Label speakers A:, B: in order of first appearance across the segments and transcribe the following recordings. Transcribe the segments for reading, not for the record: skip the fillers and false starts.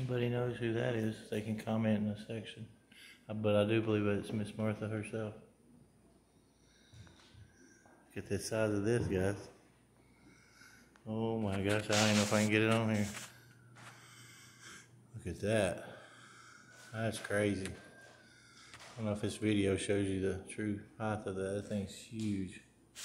A: Anybody knows who that is, they can comment in the section. But I do believe it's Miss Martha herself. Look at the size of this, guys. Oh my gosh, I don't even know if I can get it on here. Look at that. That's crazy. I don't know if this video shows you the true height of that. That thing's huge.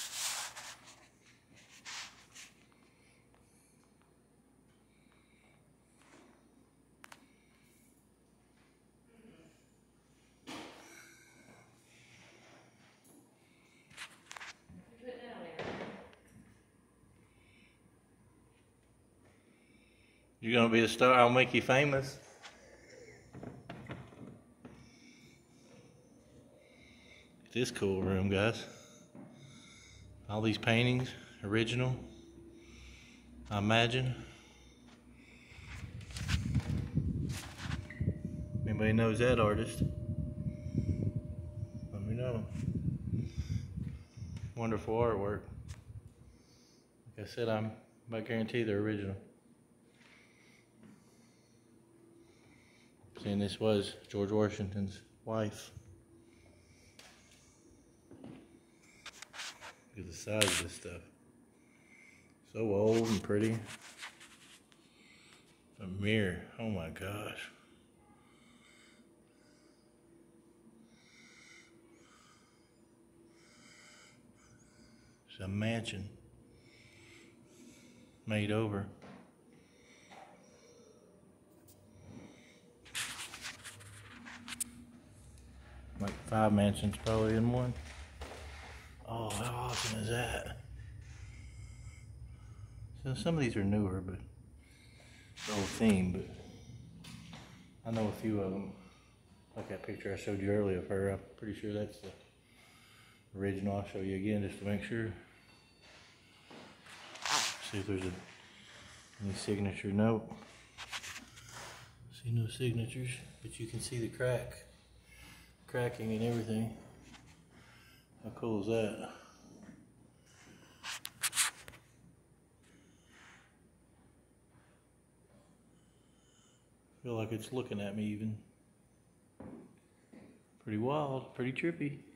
A: You're gonna be a star. I'll make you famous. This cool room, guys. All these paintings, original, I imagine. Anybody knows that artist? Let me know. Wonderful artwork. Like I said, I guarantee they're original. And this was George Washington's wife. Look at the size of this stuff. So old and pretty. A mirror. Oh my gosh. It's a mansion made over. Like 5 mansions probably in one. Oh, how awesome is that? So some of these are newer, but the whole theme, but I know a few of them. Like that picture I showed you earlier of her, I'm pretty sure that's the original. I'll show you again just to make sure. See if there's any signature note. See no signatures, but you can see the cracking and everything. How cool is that? I feel like it's looking at me even. Pretty wild, pretty trippy.